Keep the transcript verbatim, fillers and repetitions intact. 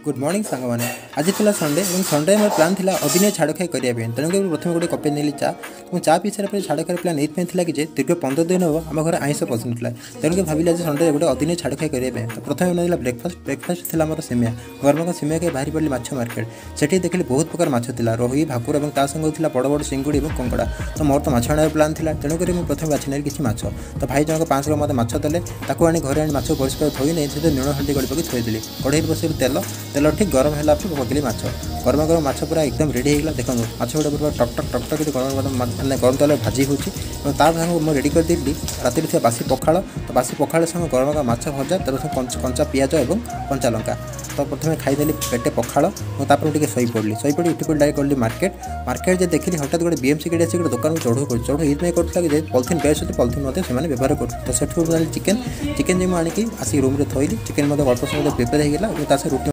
good morning सांग मैंने आज था संडे और संडे मोर प्लान था अभिनय छाड़ खाई करने तेणुक प्रथम गोटे कपे नेली चा और चा पी सारा छाड़ खाई प्लान ये कि दीर्घ पंद्रह दिन हम आम घर आईस पसंद तेणुक भाविले आज संडे गोटे अभिनय छाड़ खाई करने तो प्रथम बनला ब्रेकफास्ट ब्रेकफास्ट थी मोर सिमिया गरम सिमिया खाई बाहरी पड़ी माछ मार्केट से देखिए बहुत प्रकार माछ था रोही भाकुर और ता संग बड़ बड़ चिंगुड़ी और कंकड़ा तो मोर तो माछ आने प्लान था तेणुक प्रथम बाछी नेली किसी माछ तो भाई जनक पाँच किलो मत माछ देले आनी घर आनी माछ परिष्कार थोड़ी नहीं से लुण हल्दी गड़ी पकड़ थोड़ी कढ़ई बस तेल तेल ठीक गरम है पकड़ी माछ गरम गरम माछ पूरा एकदम रेडी होगा देखो माछ गुड़ा पूरा टक टक टक टक गरम गरम गरम तेल भाजी होती मुझे रेडी कर देली राति बासी पखाड़ तो बासी पखाड़ संग गरम गरम माछ भजा तर कंचा पियाज और कंचा लंका तो प्रथम खाईदेली पेटे पखाड़ मुझे शई पड़ी शई पड़ी उठी पड़ी डायरेक्ट गली मार्केट मार्केट जो देखिए हठात गोटे बीएमसी गाड़ी आसी गोटे दुकान चढ़ू कर चढ़ू ये करूँगा कि पॉलिथिन बेस्ट होती पॉलिथिन मत से व्यवहार कर तो सेठू चिकेन चिकेन जो आनिकी आसिक रूम थोली चिकेन अल्प समय प्रिपेयर होगा रुटी